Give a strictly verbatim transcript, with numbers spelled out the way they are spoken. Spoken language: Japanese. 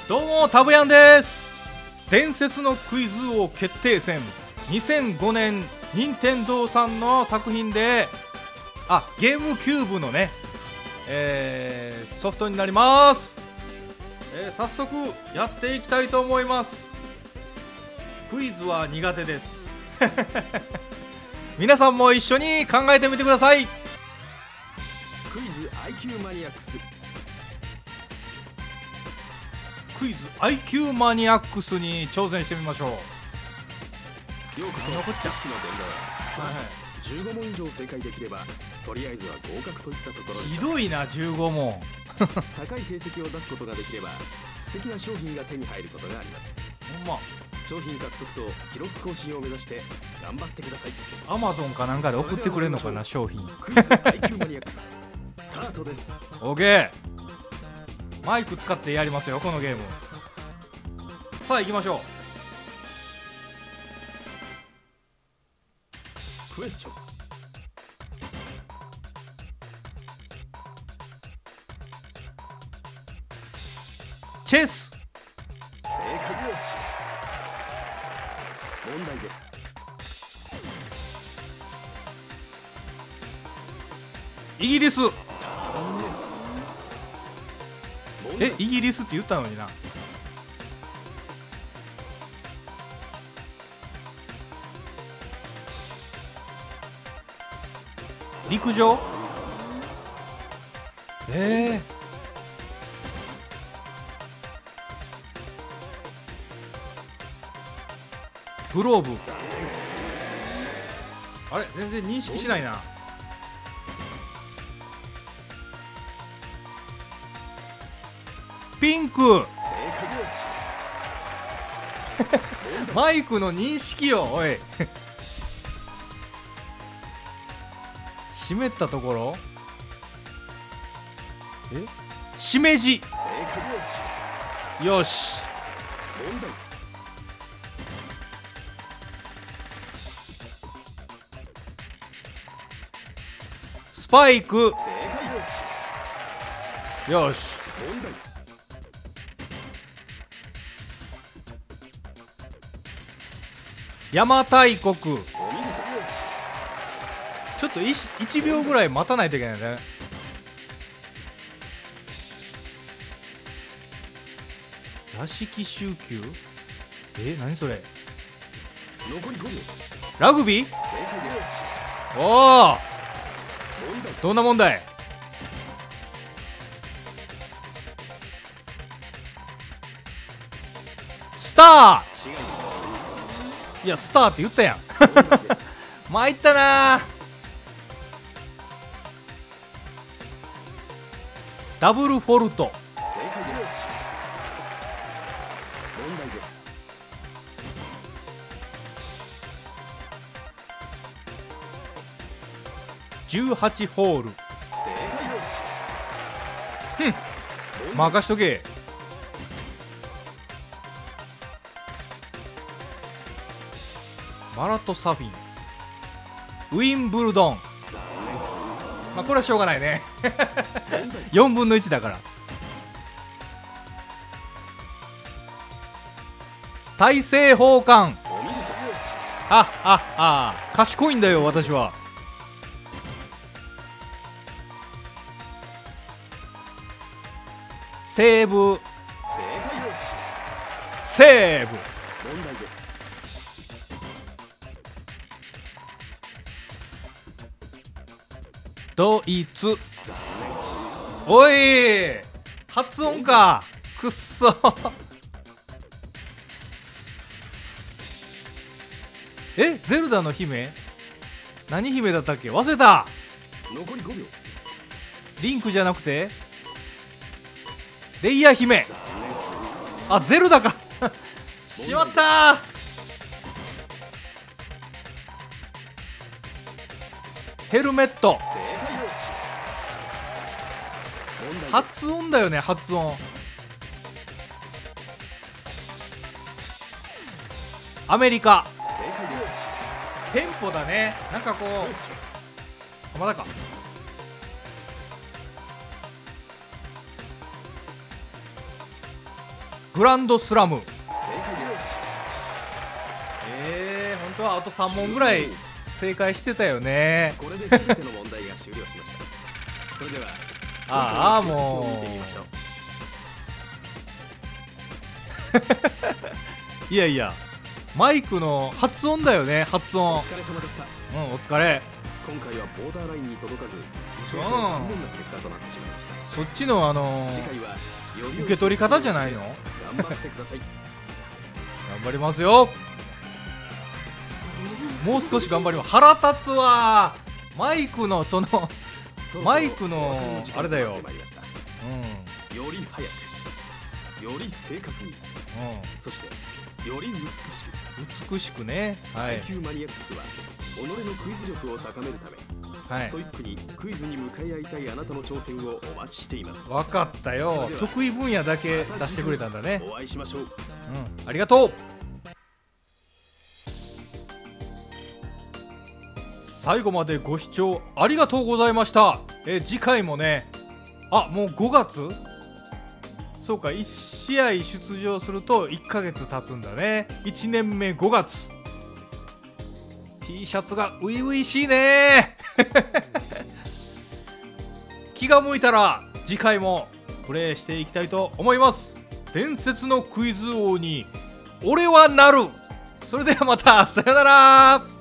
どうもタブヤンです。伝説のクイズ王決定戦にせんごねん任天堂さんの作品で、あゲームキューブのね、えー、ソフトになります。えー、早速やっていきたいと思います。クイズは苦手です皆さんも一緒に考えてみてください。 クイズ アイキュー マニアックス。 クイズ アイキュー マニアックスに挑戦してみましょう。 ようこそ。 残っちゃう知識の伝道。 はいはい、 じゅうごもん以上正解できればとりあえずは合格といったところでひどいなじゅうごもん高い成績を出すことができれば素敵な商品が手に入ることがあります。 ほんま商品獲得と記録更新を目指して頑張ってください。 アマゾンかなんかで送ってくれんのかな、商品。 クイズ アイキュー マニアックススタートです。 OK、 マイク使ってやりますよこのゲーム。さあ行きましょう。クエスチョン。 チェス。 正解よし。問題です。 イギリス。 問題えイギリスって言ったのにな。陸上。えー、グローブ。あれ全然認識しないな。ピンク。 正解よしマイクの認識よおい湿ったところ。えしめじ。 正解よよし。 し。 問題。 スパイク。 正解よし。 よし。 問題。 邪馬台国。 お見事よし。 ちょっと いちびょうぐらい待たないといけないね。座敷集球。え何それ。 残りごびょう。 ラグビー。 正解です。 おお問題。 どんな問題。スタ違います。 ー。いやスターって言ったやん問題です。 参ったなー。ダブルフォルト。 正解です。問題です。 じゅうはちホール。 正解よし。 ふん問題。 任しとけ。マラトサフィン。ウィンブルドン。 残まあこれはしょうがないね念。問題。 よんぶんのいちだから。大政奉還。 お見事よし。 あああ賢いんだよ私は。セーブ。 正解よし。 セーブ。 問題です。 ドイツ。 残おい発音かくっそえゼルダの姫。何姫だったっけ忘れた。 念。残りごびょう。 リンクじゃなくてレイヤー姫。 残あゼルダかしまったー。ヘルメット。 念。正解よし。問題です。 発音だよね発音。アメリカ。 正解です。 テンポだね。なんかこうクエスチョン。 あまだか。 グランドスラム。 正解です。 えー、本当はあとさん問ぐらい正解してたよね。 これで全ての問題が終了しました。それではああ今回の成績をも見てみましょう。 ういやいや、マイクの発音だよね、発音。 お疲れ様でした。 うん、お疲れ。 今回はボーダーラインに届かず少々残念な結果となってしまいました。 そっちのあのー次回はより良い受け取り方じゃないの？ 頑張ってください。 頑張りますよ。もう少し頑張ります。腹立つわー。マイクのそのそろそろマイクのお別れ時間あれだよとなってまいりました。 うんより早く、より正確に、 うそしてより美しく、 ん、美しくね。はいアイキュー マニアックスは己のクイズ力を高めるため、 はいストイックにクイズに向かい合いたいあなたの挑戦をお待ちしています。 分かったよ。得意分野だけ出してくれたんだね。 お会いしましょう。 うん、ありがとう。最後までご視聴ありがとうございました。え次回もね、あもうごがつ、そうか、いち試合出場するといっかげつ経つんだね。いちねんめごがつ。 T シャツが初々しいね気が向いたら次回もプレイしていきたいと思います。伝説のクイズ王に俺はなる。それではまた、さよなら。